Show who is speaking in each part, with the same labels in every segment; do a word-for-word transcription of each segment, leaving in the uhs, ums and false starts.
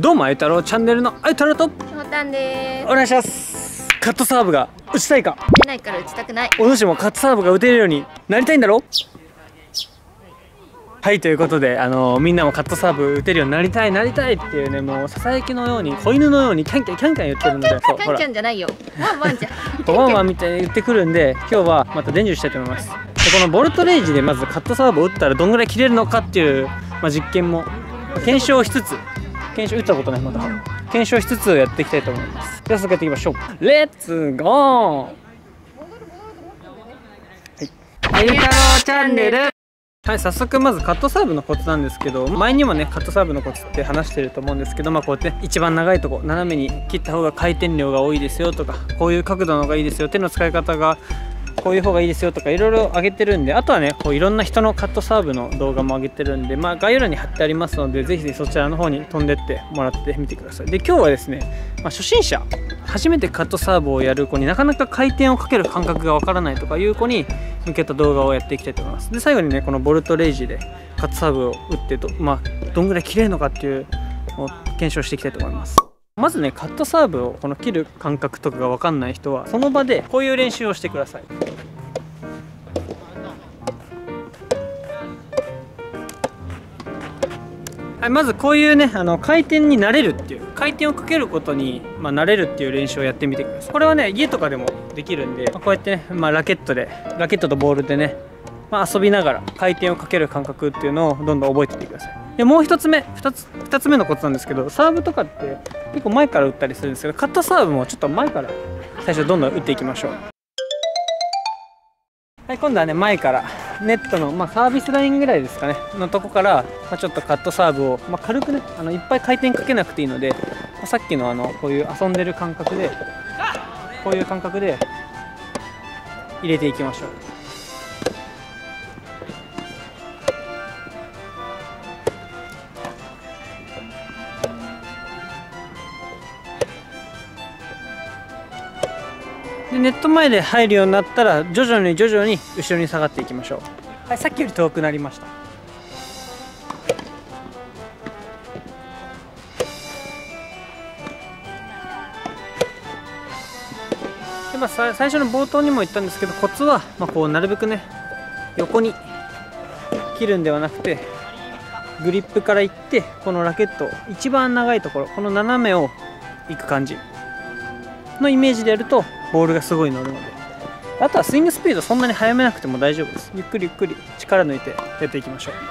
Speaker 1: どうもあゆ太郎チャンネルのあゆ太郎と
Speaker 2: ひょうたんです。
Speaker 1: お願いします。カットサーブが打ちたいか。
Speaker 2: 出ないから打ちたくない。
Speaker 1: お主もカットサーブが打てるようになりたいんだろ。はい、ということで、あのー、みんなもカットサーブ打てるようになりたいなりたいっていうね、もうささやきのように子犬のようにキャンキャンキャンキャン言ってるので、そう
Speaker 2: キャンキャンじゃないよ、ワンワンじゃん
Speaker 1: ワンワンみたいに言ってくるんで、今日はまた伝授したいと思います。でこのボルトレージでまずカットサーブを打ったらどんぐらい切れるのかっていう、まあ、実験も検証しつつ、検証打ったことないまだ検証しつつやっていきたいと思います。では早速やっていきましょう。レッツゴー。はい、あゆ太郎チャンネル。はい、早速まずカットサーブのコツなんですけど、前にもねカットサーブのコツって話してると思うんですけど、まあこうやって一番長いとこ斜めに切った方が回転量が多いですよとか、こういう角度の方がいいですよ、手の使い方がこういう方がいいですよとかいろいろ上げてるんで、あとはねこういろんな人のカットサーブの動画も上げてるんで、まあ概要欄に貼ってありますので、ぜひぜひそちらの方に飛んでってもらってみてください。で今日はですね、まあ、初心者初めてカットサーブをやる子になかなか回転をかける感覚がわからないとかいう子に向けた動画をやっていきたいと思います。で最後にねこのボルトレージでカットサーブを打ってど、まあ、どんぐらい切れるのかっていうのを検証していきたいと思います。まずねカットサーブをこの切る感覚とかが分かんない人はその場でこういう練習をしてください。はい、まずこういうねあの回転に慣れるっていう回転をかけることに、まあ、慣れるっていう練習をやってみてください。これはね家とかでもできるんで、まあ、こうやってね、まあ、ラケットでラケットとボールでね、まあ、遊びながら回転をかける感覚っていうのをどんどん覚えていってください。でもう一つ目2つ2つ目のコツなんですけど、サーブとかって結構前から打ったりするんですけど、カットサーブもちょっと前から最初どんどん打っていきましょう。はい、今度はね前からネットの、まあ、サービスラインぐらいですかねのとこから、まあ、ちょっとカットサーブを、まあ、軽くねあのいっぱい回転かけなくていいので、まあ、さっきのあのこういう遊んでる感覚でこういう感覚で入れていきましょう。でネット前で入るようになったら徐々に徐々に後ろに下がっていきましょう。はい、さっきより遠くなりました。で、まあ、さ最初の冒頭にも言ったんですけど、コツは、まあ、こうなるべくね横に切るんではなくてグリップからいってこのラケット一番長いところこの斜めをいく感じのイメージでやるとボールがすごい乗るので、あとはスイングスピードそんなに速めなくても大丈夫です。ゆっくりゆっくり力抜いてやっていきましょう。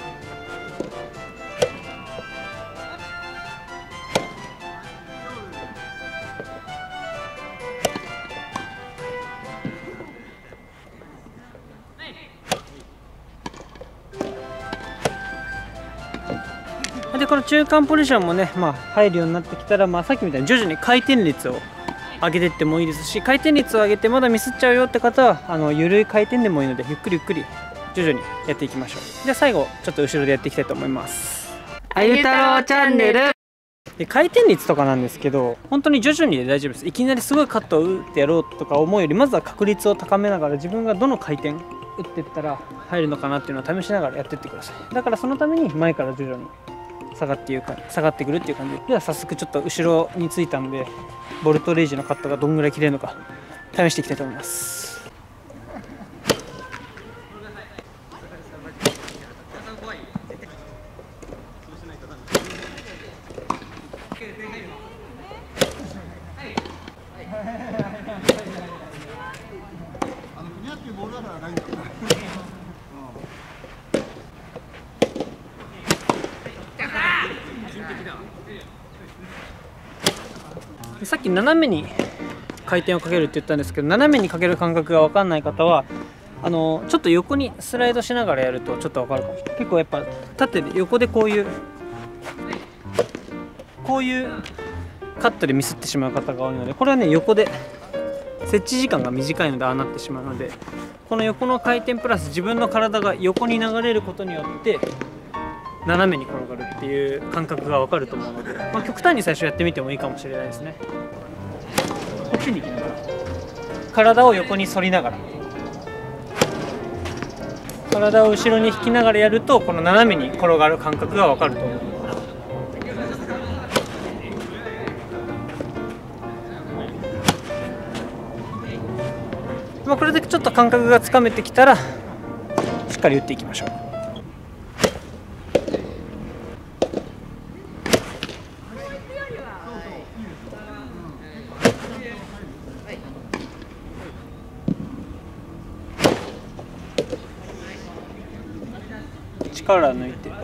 Speaker 1: でこの中間ポジションもね、まあ、入るようになってきたら、まあ、さっきみたいに徐々に回転率を上げていってもいいですし、回転率を上げてまだミスっちゃうよって方はあの緩い回転でもいいので、ゆっくりゆっくり徐々にやっていきましょう。で最後ちょっと後ろでやっていきたいと思います。あゆ太郎チャンネル。で回転率とかなんですけど、本当に徐々にで大丈夫です。いきなりすごいカットを打ってやろうとか思うより、まずは確率を高めながら自分がどの回転打っていったら入るのかなっていうのを試しながらやっていってください。だからそのために前から徐々に下がっていうか下がってくるっていう感じで。では早速ちょっと後ろについたのでボルトレージのカットがどんぐらい切れるのか試していきたいと思います。さっき斜めに回転をかけるって言ったんですけど、斜めにかける感覚が分かんない方はあのちょっと横にスライドしながらやるとちょっと分かるかもしれない。結構やっぱ縦で横でこういうこういうカットでミスってしまう方が多いので、これはね横で設置時間が短いのでああなってしまうので、この横の回転プラス自分の体が横に流れることによって斜めに転がるっていう感覚が分かると思うので、まあ、極端に最初やってみてもいいかもしれないですね。こっちに行きながら体を横に反りながら体を後ろに引きながらやると、この斜めに転がる感覚が分かると思います。 まあ、これでちょっと感覚がつかめてきたらしっかり打っていきましょう。力抜いて。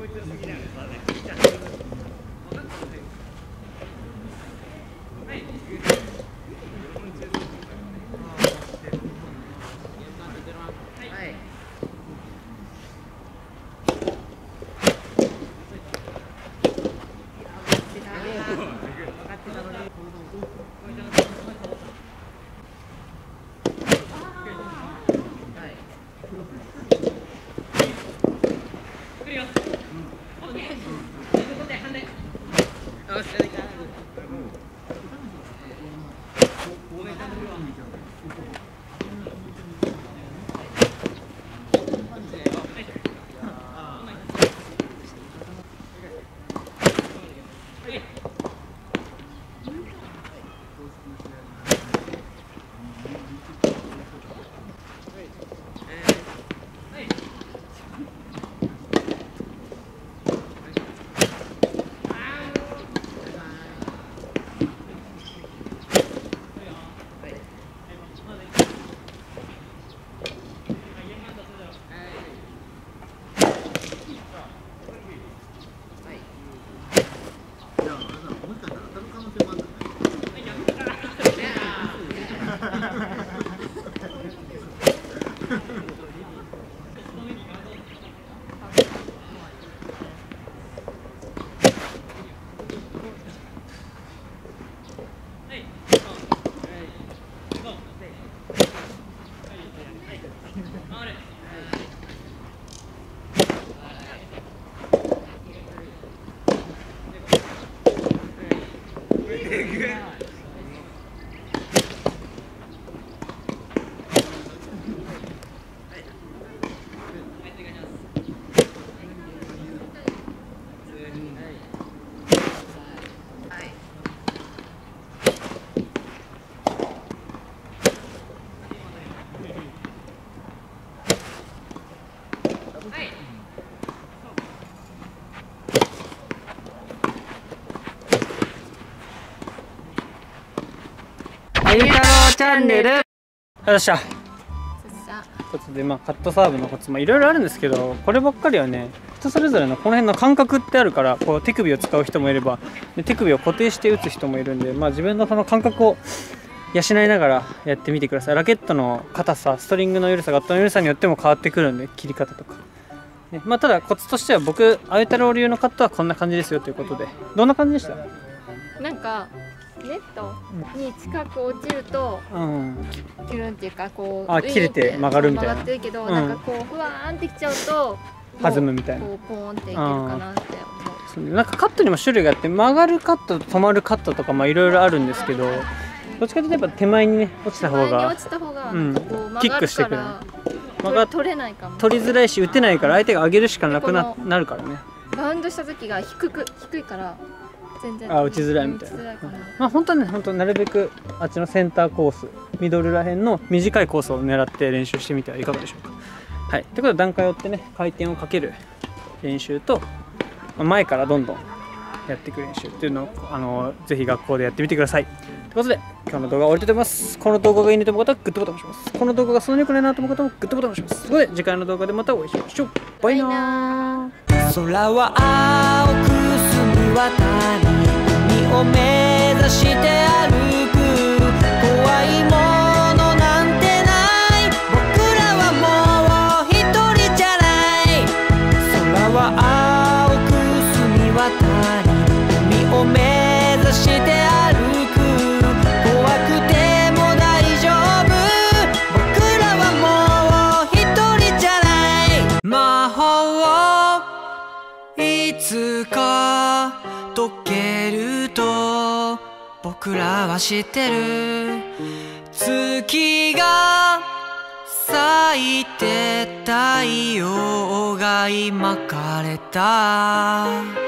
Speaker 1: あゆ太郎チャンネル。よっしゃ。コツで、まあ、カットサーブのコツもいろいろあるんですけど、こればっかりはね、人それぞれのこの辺の感覚ってあるから、こう手首を使う人もいれば、で手首を固定して打つ人もいるんで、まあ、自分のその感覚を養いながらやってみてください。ラケットの硬さ、ストリングの緩さ、ガットの緩さによっても変わってくるんで、切り方とか。ね、まあ、ただコツとしては僕、あゆ太郎流のカットはこんな感じですよということで、どんな感じでした？
Speaker 2: なんかネットに近く落ちると、うん、なんていうかこう
Speaker 1: あ切れて曲がるみたいな。
Speaker 2: 曲がってるけど、うん、なんかこうふわーんってきちゃうと
Speaker 1: 弾むみたいな。
Speaker 2: こうポーンっていけるかなって思う。
Speaker 1: なんかカットにも種類があって、曲がるカットと止まるカットとかまあいろいろあるんですけど、どっちかというとやっぱ手前にね落ちた方が、
Speaker 2: 落ちた方が
Speaker 1: うん、キックしてくる。
Speaker 2: 曲が取れないかも。
Speaker 1: 取りづらいし打てないから相手が上げるしかなく な, なるからね。
Speaker 2: バウンドした時が低く低いから全然
Speaker 1: あ打ちづらいみたいな。まあ本当はね、本当なるべくあっちのセンターコース、ミドルらへんの短いコースを狙って練習してみてはいかがでしょうか。はい、ということで段階を追ってね、回転をかける練習と前からどんどんやっていく練習っていうのをあのぜひ学校でやってみてください。ということで今日の動画は終わりたいと思います。この動画がいいねと思う方はグッドボタンを押します。この動画がそんなに良くないなと思う方もグッドボタンを押します。ということで次回の動画でまたお会いしましょう。バイナー。空は青く澄み渡り海を目指して歩く。怖いものなんてない、僕らはもう一人じゃない。空は青く澄み渡り海を目指して歩く。怖くても大丈夫、僕らはもう一人じゃない。魔法いつか解けると僕らは知ってる。月が咲いて太陽が今枯れた。